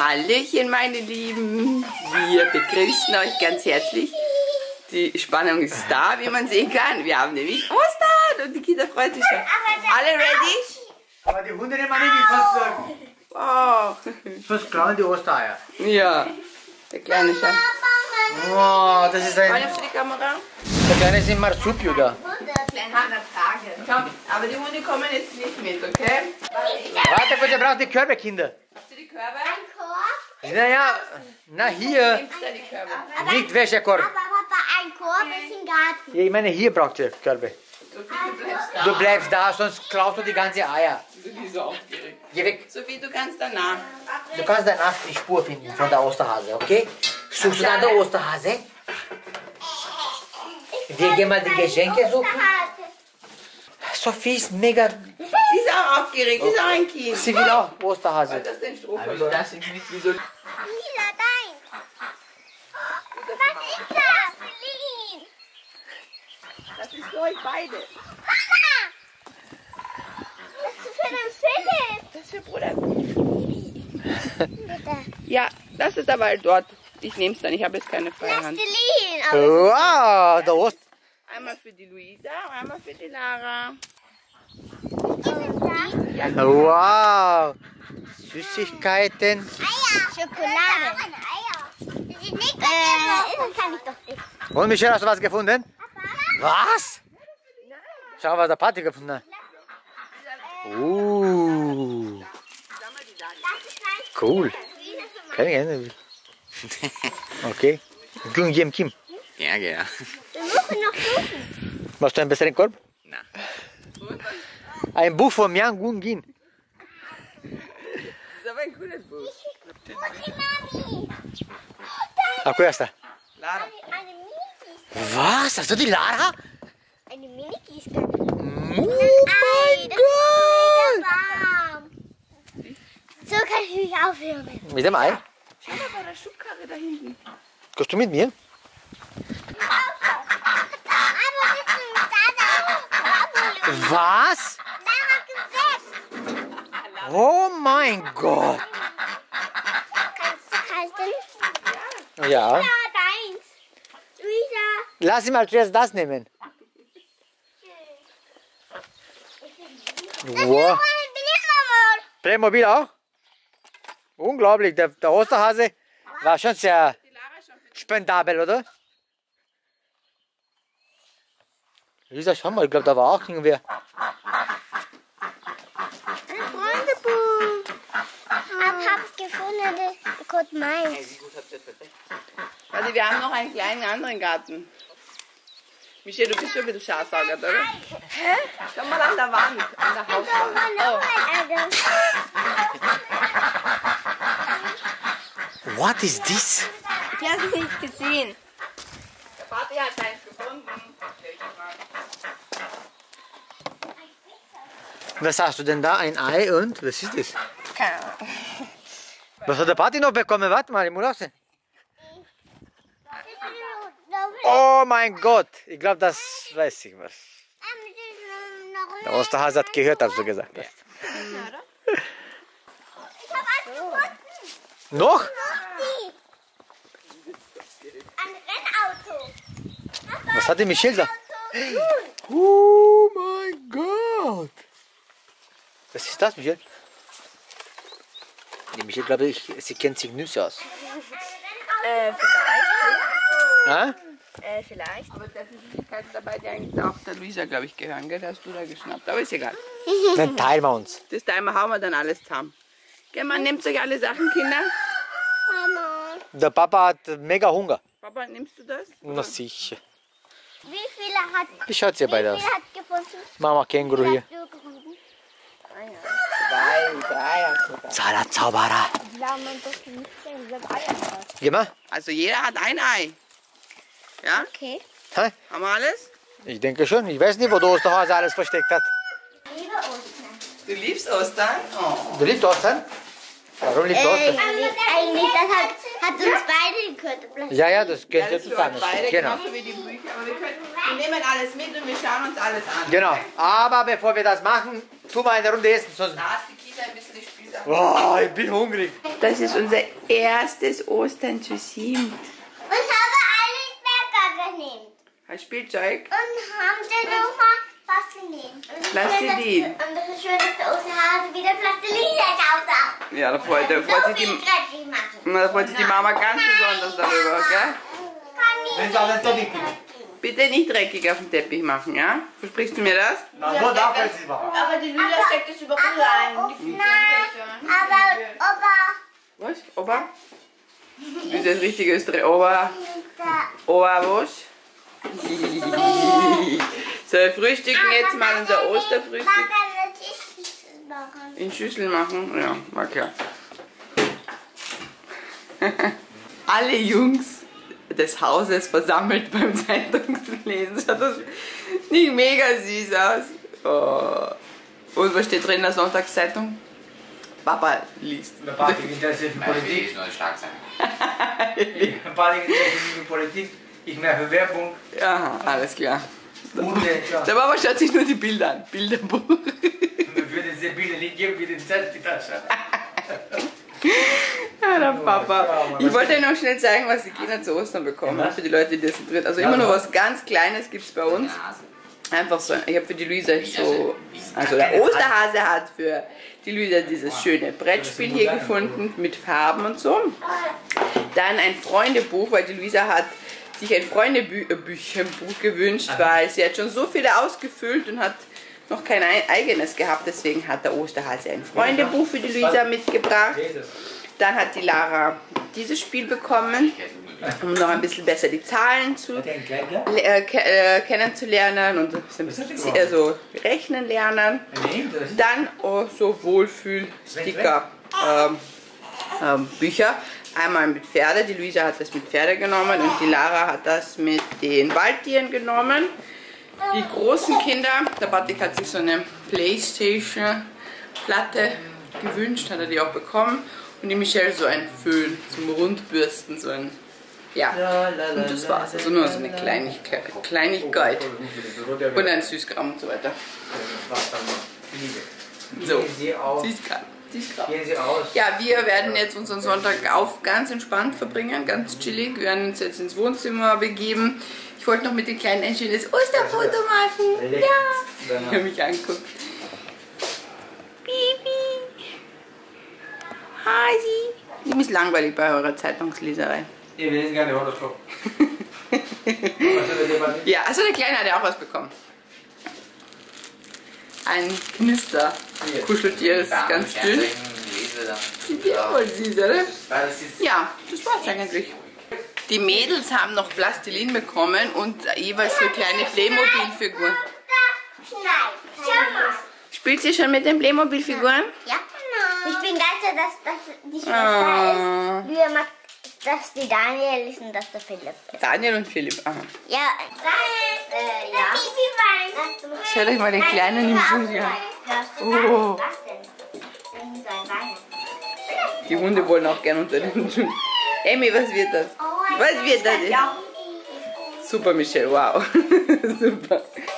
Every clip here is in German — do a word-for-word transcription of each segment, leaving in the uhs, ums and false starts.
Hallöchen, meine Lieben. Wir begrüßen euch ganz herzlich. Die Spannung ist da, wie man sehen kann. Wir haben nämlich Ostern und die Kinder freuen sich schon. Alle ready? Aber die Hunde nehmen nicht wie fast sagen. Wow. Fast klauen die Ostereier. Ja, der kleine Schatz. Wow, das ist ein... Wollen für die Kamera? Der kleine ist ein Marsupio da. Kleine Tage. Komm, aber die Hunde kommen jetzt nicht mit, okay? Warte kurz, ihr braucht die Körbe, Kinder. Habt ihr die Körbe? Naja, na hier. Nehmt da die Körbe. Nicht Wäschekorb. Aber Papa, ein Korb ist im Garten. Ich meine, hier braucht ihr Körbe. Sophie, du bleibst da. Du bleibst da, sonst klaust du die ganze Eier. Du bist so aufgeregt. Geh weg. Sophie, du kannst danach. Du kannst danach die Spur finden von der Osterhase, okay? Suchst du dann der Osterhase? Wir gehen mal die Geschenke suchen. Sophie ist mega... Sie ist auch aufgeregt, sie ist auch ein Kind. Sie will auch Osterhase. Das ist ein Stroh verloren. Das ist nicht wie so... Lila, dein. Was ist das? Celine. Das ist für euch beide. Das ist für den Philipp. Das ist für Bruder. Bitte. Ja, das ist aber dort. Ich nehme es dann, ich habe jetzt keine freie Das Hand. ist Celine. Aber Wow, der Oster... Einmal für die Luisa und einmal für die Lara. Wow, Süßigkeiten. Eier. Schokolade. Eier. Das ist nicht äh, das kann ich doch nicht. Und Michelle, hast du was gefunden? Was? Schau, was der Party gefunden hat. Uh, cool. Keine Ahnung. Okay. Gung Jem Kim. Ja, ja. Wir müssen noch suchen. Machst du einen besseren Korb? Na. Ein Buch von Myang Gung Gin. Das ist aber ein cooles Buch. Und die Mami. Ach, wer ist da? Lara. Eine Mini-Gießkanne. Was? Hast du die Lara? Eine Mini-Gießkanne. Oh Ei, mein das Gott! ist mega warm. So kann ich mich aufhören. Mit dem Ei? Schau mal bei der Schubkarre da hinten. Kommst du mit mir? Aber das ist ein Dada. Was? Lara gesetzt. Oh mein Gott! Kannst du halten? Ja. Ja, deins. Luisa. Lass ihn mal zuerst das nehmen. Wow. Playmobil auch? Unglaublich, der, der Osterhase war schon sehr spendabel, oder? Lisa, schau mal, ich glaube, da war auch irgendwer. Ein Freundebuch. Ich hab's gefunden, das Gott meins. Also wir haben noch einen kleinen anderen Garten. Michelle, du bist schon wieder Schafsauger, oder? Hä? Schau mal an der Wand, an der Hauswand. Oh. What is this? Ich habe es nicht gesehen. Der Vati hat eins gefunden. Was hast du denn da? Ein Ei und? Was ist das? Keine Ahnung. Was hat der Party noch bekommen? Warte mal, ich muss auch sehen. Oh mein Gott! Ich glaube, das weiß ich was. Der Osterhase hat gehört, als du gesagt hast. Ich habe eins gefunden. Noch? Ein Rennauto. Was hat die Michelle da? Oh mein Gott! Was ist das, Michelle? Die Michelle, glaube ich, sie kennt sich Nüsse aus. Äh, vielleicht. Ja? Äh, vielleicht. Aber da sind Süßigkeiten dabei, die eigentlich auch der Luisa, glaube ich, gehören, gell? Da hast du da geschnappt. Aber ist egal. Dann teilen wir uns. Das Timer hauen wir dann alles zusammen. Gell, man, nehmt euch alle Sachen, Kinder. Mama. Der Papa hat mega Hunger. Papa, nimmst du das? Na sicher. Wie viele hat, Wie schaut ihr wie beide aus? viele hat gefunden? Mama Känguru hier. Hast du gefunden? Zwei, drei hast du da. Zara Zauberer. Ich glaube, man doch nicht sehen, wie das Eier hat. Geh mal. Also jeder hat ein Ei. Ja? Okay. Hä? Haben wir alles? Ich denke schon. Ich weiß nicht, wo der Osterhase alles versteckt hat. Liebe Ostern. Du liebst Ostern? Oh. Du liebst Ostern? Warum liebst du Ostern? Eigentlich, das hat, hat uns beide gehört. Ja, ja, das gehört ja Alles für zusammen. euch beide, Genau. genauso wie die Bücher. Aber wir, können, wir nehmen alles mit und wir schauen uns alles an. Genau. Aber bevor wir das machen, tun wir eine Runde essen. Sonst Da hast die Kinder ein bisschen die Spieße Wow, ich bin hungrig. Das ist unser erstes Ostern zu sieben. Und habe alles Bäcker genommen. Ein Spielzeug. Und haben sie nochmal Plastilin. Und das ist Plastilin. schön, dass- Und das ist schön, dass der Osterhase wieder Plastilin gekauft hat. Ja, da freut, da freut, So sich, viel die, dreckig machen. da freut sich die Mama ganz besonders darüber, gell? Kann Wenn nicht es auf den Teppich kommt. Bitte nicht dreckig auf den Teppich machen, ja? Versprichst du mir das? Na, nur darf er es machen. Aber die Lila steckt es überall aber, rein. auf, nein, aber, Opa, Was? Opa? Das ist das richtige Österreich. Opa. da, Opa, was? So, wir frühstücken jetzt mal unser Osterfrühstück. Papa, eine Tischschüssel machen. In Schüsseln machen? Ja, war klar. Alle Jungs des Hauses versammelt beim Zeitungslesen. Schaut das nicht mega süß aus? Oh. Und was steht drin in der Sonntagszeitung? Papa liest. Der Party interessiert mich Politik. nur stark sein. Der Party interessiert mich Politik. Ich mache Werbung. Ja, alles klar. Und äh, ja. Der Papa schaut sich nur die Bilder an. Bilderbuch. Für diese Bilder nicht geben wie den Zetteltasche. Ja, der Papa. Ich wollte euch noch schnell zeigen, was die Kinder zu Ostern bekommen haben, für die Leute, die das interessiert. Also immer nur was ganz Kleines gibt es bei uns. Einfach so, ich habe für die Luisa so, also der Osterhase hat für die Luisa dieses schöne Brettspiel hier gefunden mit Farben und so. Dann ein Freundebuch, weil die Luisa hat sich ein Freundebüchenbuch gewünscht, weil sie hat schon so viele ausgefüllt und hat noch kein eigenes gehabt. Deswegen hat der Osterhase ein Freundebuch für die Luisa mitgebracht. Dann hat die Lara dieses Spiel bekommen, um noch ein bisschen besser die Zahlen zu Hat er ein Kleid, ja? äh, ke äh, kennenzulernen und so ein bisschen äh, so rechnen lernen. Nein, das ist Dann oh, so Wohlfühl-Sticker, ähm, ähm, Bücher. Einmal mit Pferde, die Luisa hat das mit Pferde genommen und die Lara hat das mit den Waldtieren genommen. Die großen Kinder, der Patrick hat sich so eine Playstation-Platte gewünscht, hat er die auch bekommen. Und die Michelle so ein Föhn zum Rundbürsten, so ein, ja. Und das war's, also nur so eine Kleinigkeit, Kleinigkeit. Und ein Süßkram und so weiter. So, Gehen Sie auf. Süßkram. Süßkram. Gehen Sie aus. Ja, wir werden jetzt unseren Sonntag auf ganz entspannt verbringen, ganz chillig. Wir werden uns jetzt ins Wohnzimmer begeben. Ich wollte noch mit den Kleinen ein schönes Osterfoto machen. Ja, ich habe mich angeguckt. Bibi. Hasi. Ihm ist langweilig bei eurer Zeitungsleserei. Ich will jetzt gerne Horoskop. Was hat er dir bei Ja, also der Kleine hat ja auch was bekommen. Ein Knister. Kuscheltier, das ist ganz dünn. Ja, voll süß, oder? Ja, das war's eigentlich. Die Mädels haben noch Plastilin bekommen und jeweils so kleine Playmobil-Figuren. Schau mal. Spielt ihr schon mit den Playmobil-Figuren? Ja. Ich bin ganz so, dass das die Schwester Ah. ist. Wir mag, dass die Daniel ist und dass der Philipp ist. Daniel und Philipp. Aha. Ja. Äh, ja. Schaut euch mal den Kleinen im Fuß an. Oh. Was denn? Die Hunde wollen auch gern unter den Schuhen. Emmy, was wird das? Was wird das? Super, Michelle, wow. Super.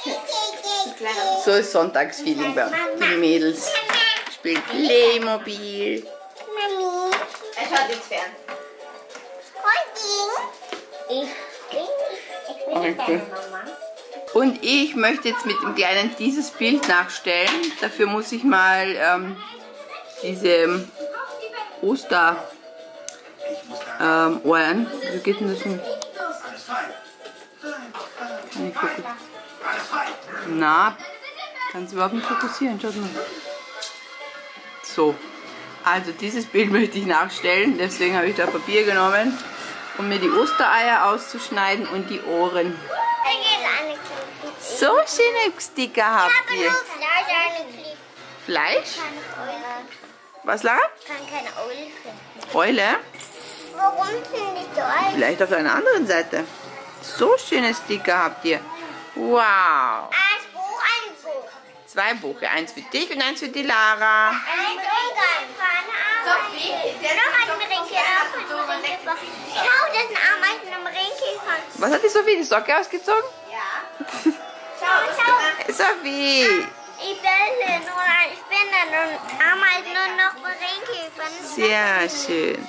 So ist Sonntagsfeeling bei uns. Die Mädels spielen Playmobil. Mami. Er schaut ins Fern. Und ich. Ich bin Okay. deine Mama. Und ich möchte jetzt mit dem Kleinen dieses Bild nachstellen. Dafür muss ich mal ähm, diese Oster ähm, Ohren. Wie geht denn das denn? Kann ich fokussieren? Na, kannst du überhaupt nicht fokussieren? Schaut mal. So, also dieses Bild möchte ich nachstellen. Deswegen habe ich da Papier genommen, um mir die Ostereier auszuschneiden und die Ohren. Da geht eine Clip. So schöne Sticker habt Aber ihr. nur Fleisch, eine Clip. Fleisch? Keine Eule. Was, Lara? Kann keine Eule finden. Eule? Warum finde ich die Eule? Vielleicht auf einer anderen Seite. So schöne Sticker habt ihr. Wow. Ein Buch, ein Buch. Zwei Buche. Eins für dich und eins für die Lara. Ein Ungarn. Sophie, Noch ein Ringkäfer. Schau, das sind Ameisen im Ringkäfer. Was hat die Sophie? Die Socke ausgezogen? Ja. Schau, schau. Sophie! Ich will nur ein Spinne. und Ameisen und noch Marienkäfer. Sehr schön.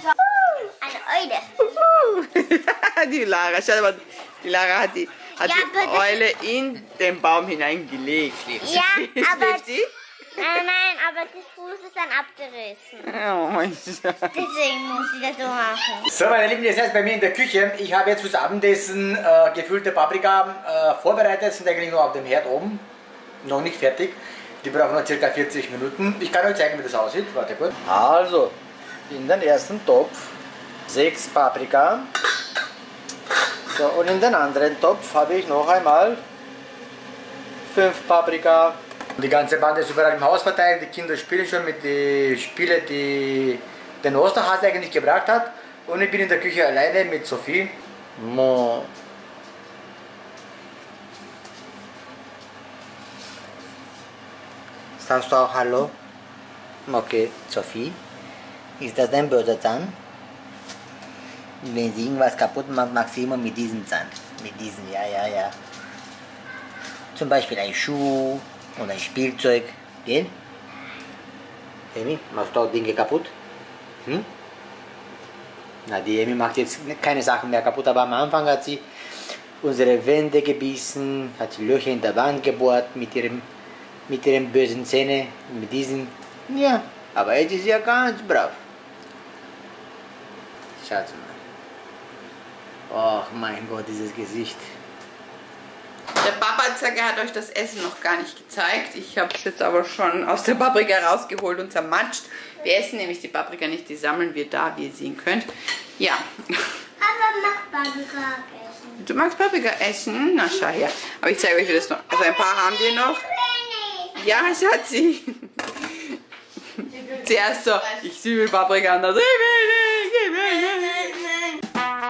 Eine Eule. Die Lara, schau mal, die Lara hat die, hat Ja, die aber das- Eule in den Baum hineingelegt. Schläft sie? Ja, Schläft aber- sie? Nein, nein, aber der Fuß ist dann abgerissen. Oh mein Gott. Deswegen muss ich das so machen. So, meine Lieben, ihr seid bei mir in der Küche. Ich habe jetzt fürs Abendessen äh, gefüllte Paprika äh, vorbereitet, sind eigentlich nur auf dem Herd oben. Noch nicht fertig. Die brauchen noch ca. vierzig Minuten. Ich kann euch zeigen, wie das aussieht. Warte kurz. Also, in den ersten Topf sechs Paprika. So, und in den anderen Topf habe ich noch einmal fünf Paprika. Die ganze Bande ist überall im Haus verteilt. Die Kinder spielen schon mit den Spielen, die den Osterhase eigentlich gebracht hat. Und ich bin in der Küche alleine mit Sophie. Mo. Sagst du auch Hallo? Okay, Sophie, ist das dein böser Zahn? Wenn sie irgendwas kaputt macht, macht sie immer mit diesem Zahn. Mit diesem, ja, ja, ja. Zum Beispiel ein Schuh oder ein Spielzeug. Gell? Emi, machst du auch Dinge kaputt? Hm? Na, die Emi macht jetzt keine Sachen mehr kaputt, aber am Anfang hat sie unsere Wände gebissen, hat sie Löcher in der Wand gebohrt mit ihrem mit ihren bösen Zähnen, mit diesen, ja, aber jetzt ist sie ja ganz brav. Schaut mal. Och mein Gott, dieses Gesicht. Der Papa hat gesagt, er hat euch das Essen noch gar nicht gezeigt. Ich habe es jetzt aber schon aus der Paprika rausgeholt und zermatscht. Wir essen nämlich die Paprika nicht, die sammeln wir da, wie ihr sehen könnt. Ja. Aber mach Paprika essen. Du magst Paprika essen? Na, schau her. Aber ich zeige euch, wie das noch. Also ein paar haben wir noch. Ja, Schatzi. Zuerst so, ich will Paprika und dann so, ich will nicht, ich will nicht.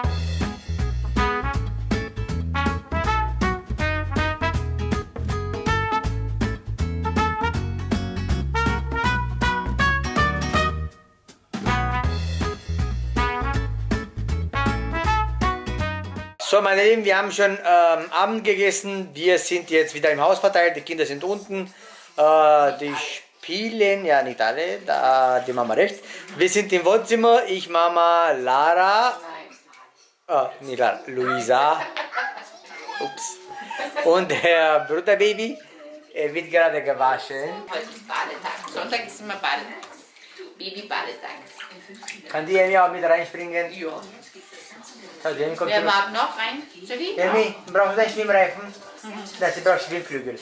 So, meine Lieben, wir haben schon ähm, Abend gegessen. Wir sind jetzt wieder im Haus verteilt. Die Kinder sind unten. Äh, die spielen, ja nicht alle, da die Mama rechts. Wir sind im Wohnzimmer. Ich, Mama, Lara. Oh, nicht Lara, Luisa. Ups. Und der Bruderbaby. Er wird gerade gewaschen. Heute ist Badetag. Sonntag ist immer Badetag. Baby-Badetag. Kann die Emi auch mit reinspringen? Ja. Also, Emi kommt Wer zurück. mag noch rein? Sophie? Emi, brauchst du einen Schwimmreifen? Mhm. Nein, sie braucht Schwimmflügel.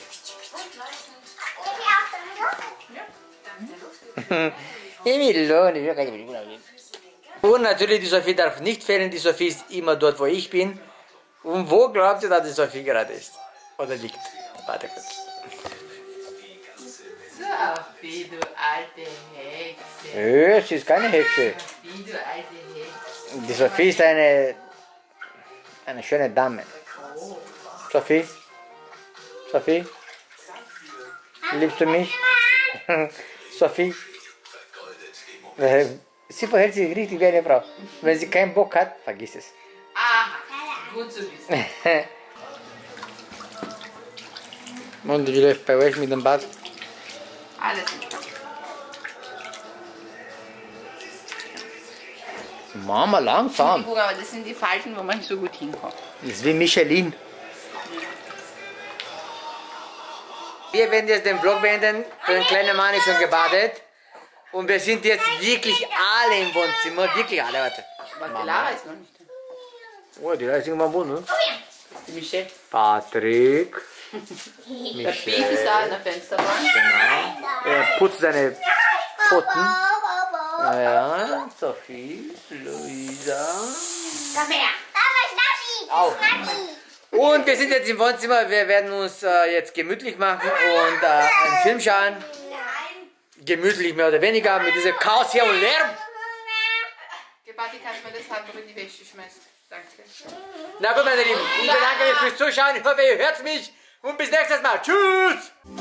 Und natürlich, die Sophie darf nicht fehlen. Die Sophie ist immer dort, wo ich bin. Und wo glaubt ihr, dass die Sophie gerade ist? Oder liegt? Warte kurz. Sophie, du alte Hexe. Äh, sie ist keine Hexe. Sophie, du alte Hexe. Die Sophie ist eine, eine schöne Dame. Sophie? Sophie? Liebst du mich? Sophie? Äh, Sie verhält sich richtig wie eine Frau. Wenn sie keinen Bock hat, vergiss es. Aha, gut zu wissen. Und wie läuft bei euch mit dem Bad? Alles entspannt. Mama, langsam. Guck, aber das sind die Falten, wo man nicht so gut hinkommt. Das ist wie Michelin. Wir werden jetzt den Vlog beenden. Der kleine Mann ist schon gebadet. Und wir sind jetzt wirklich alle im Wohnzimmer. Wirklich alle, warte. Aber die Lara ist noch nicht da. Oh, die Lara ist irgendwann wo, ne? Die Michelle. Patrick. Der Beef ist da an der Fensterbank. Genau. Er putzt seine Pfoten. Ja, Sophie, Luisa. Komm her. Aber Schnappi. Und wir sind jetzt im Wohnzimmer. Wir werden uns äh, jetzt gemütlich machen und äh, einen Film schauen. Gemütlich mehr oder weniger mit diesem Chaos hier und Lärm. Gebati, kannst du mir das Handtuch in die Wäsche schmeißen? Danke. Na gut, meine Lieben, ich bedanke mich fürs Zuschauen. Ich hoffe, ihr hört mich. Und bis nächstes Mal. Tschüss.